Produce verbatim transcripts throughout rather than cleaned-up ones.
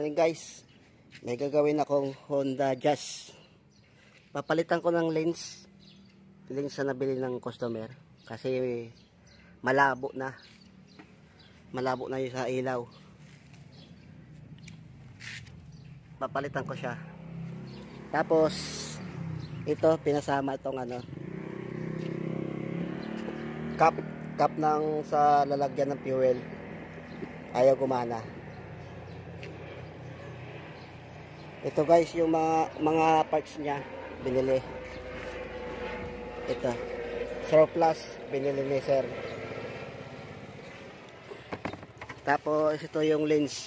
morning guys, may gagawin akong Honda Jazz. Papalitan ko ng lens lens na nabili ng customer kasi malabo na malabo na yung sa ilaw. Papalitan ko siya. Tapos ito pinasama itong ano cap cap ng sa lalagyan ng fuel, ayaw gumana. Ito guys yung mga, mga parts niya binili. Ito surplus binili ni sir. Tapos ito yung lens,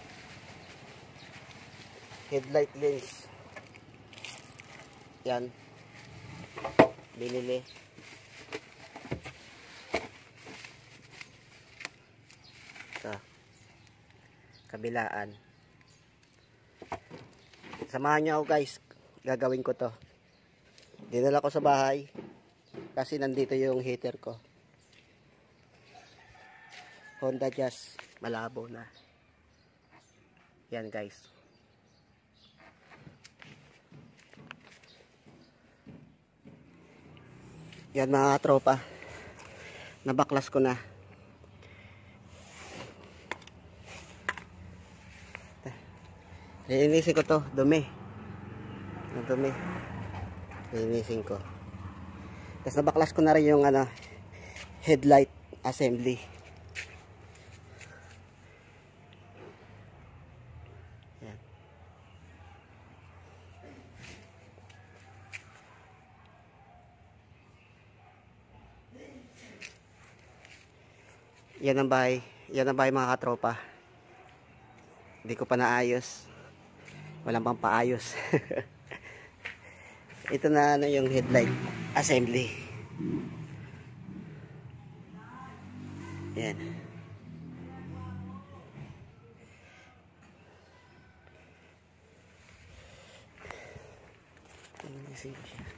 headlight lens, yan binili. Ito kabilaan. Samahan nyo ako guys, gagawin ko to. Dinala ko sa bahay kasi nandito yung heater ko. Honda Jazz, malabo na. Yan guys. Yan mga tropa, nabaklas ko na. Linisin ko to, dumi. Ang dumi. Linisin ko. Tapos nabaklas ko na rin yung ano, headlight assembly. Yan. Yan ang bahay. Yan ang bahay mga katropa. Hindi ko pa naayos. Walang pang paayos. Ito na ano yung headlight assembly. Yan. Linisin ko siya.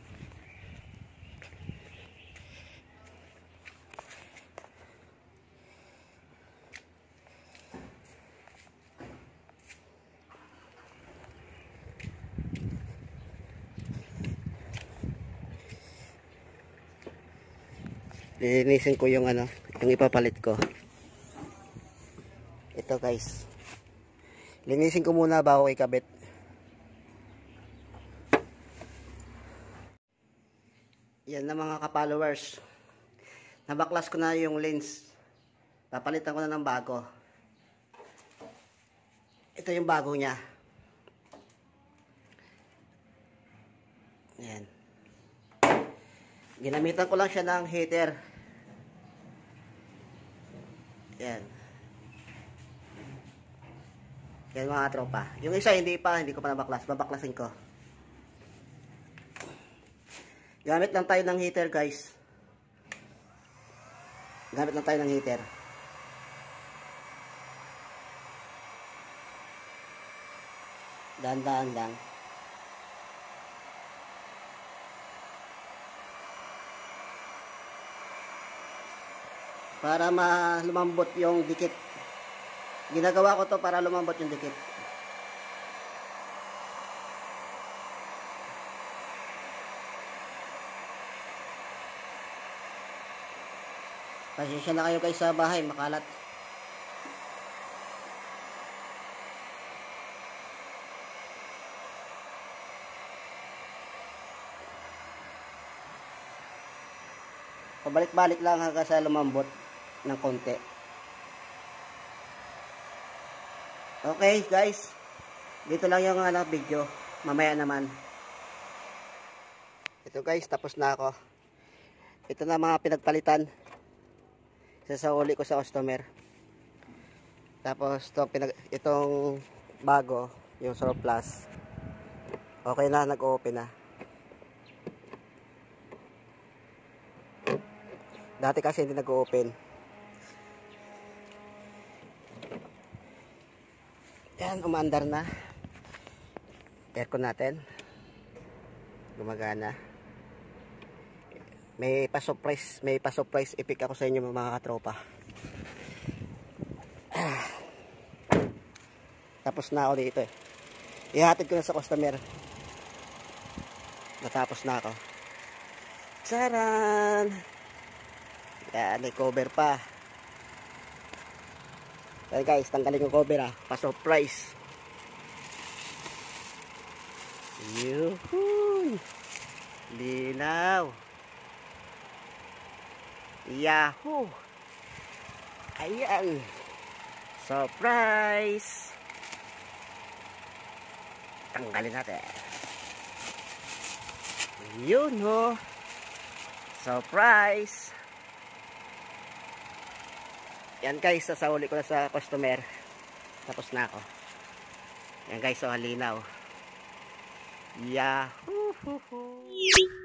Linisin ko yung ano, yung ipapalit ko. Ito guys. Linisin ko muna bago ikabit. Yan na mga ka-followers. Nabaklas ko na yung lens. Papalitan ko na ng bago. Ito yung bago niya. Yan. Ginamitan ko lang siya ng heater. Yan. Yan mga tropa. Yung isa hindi pa, hindi ko pa nabaklas. Babaklasin ko. Gamit lang tayo ng heater guys. Gamit lang tayo ng heater. Dahan-dahan lang. Para lumambot yung dikit. Ginagawa ko to para lumambot yung dikit. Pasensya na kayo guys sa bahay, makalat. Pabalik-balik lang hanggang sa lumambot ng konti. Okay guys, dito lang yung ano, video. Mamaya naman. Ito guys, tapos na ako. Ito na mga pinagpalitan. Sasauli ko sa customer. Tapos to, pinag itong bago, yung surplus. Okay na, nag-open na. Dati kasi hindi nag-open. Yan, umaandar na. Aircon natin. Gumagana. May pa-surprise, may pa-surprise epic ako sa inyo mga katropa. Ah. Tapos na ako dito eh. Ihatid ko na sa customer. Natapos na ako. Charan! Yan, may cover pa. Yan guys, tanggalin yung cover ah. Pa-surprise. Yuhuu! Linaw! Yahoo! Ayan! Surprise! Tanggalin natin. Yun ho! Surprise! Yan guys, sasauli ko na sa customer. Tapos na ako. Yan guys, so halinaw. Yahoo!